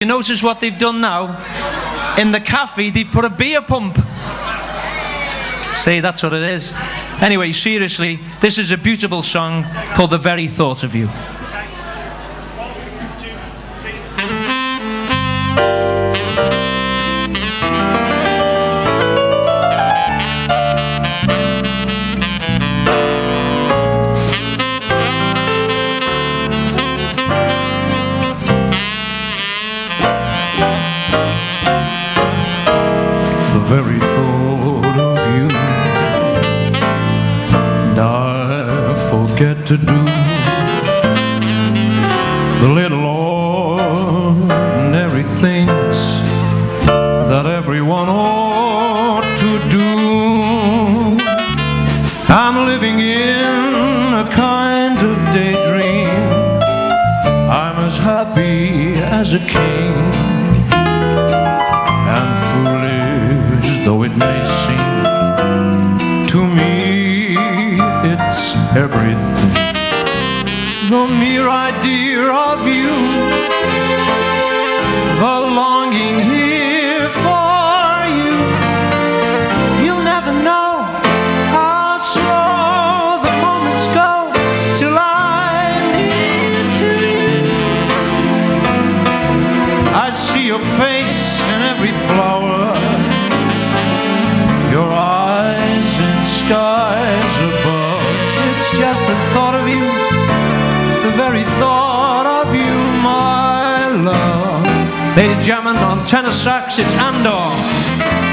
You notice what they've done now? In the cafe, they put a beer pump. See, that's what it is. Anyway, seriously, this is a beautiful song called The Very Thought of You. The very thought of you, and I forget to do the little ordinary things that everyone ought to do. I'm living in a kind of daydream. I'm as happy as a king, and foolish though it may seem, to me it's everything. The mere idea of you, the longing here for you. You'll never know how slow the moments go till I'm near to you. I see your face in every flower, your eyes in skies above. It's just the thought of you, the very thought of you, my love. Ladies and gentlemen, on tenor sax, it's Andor.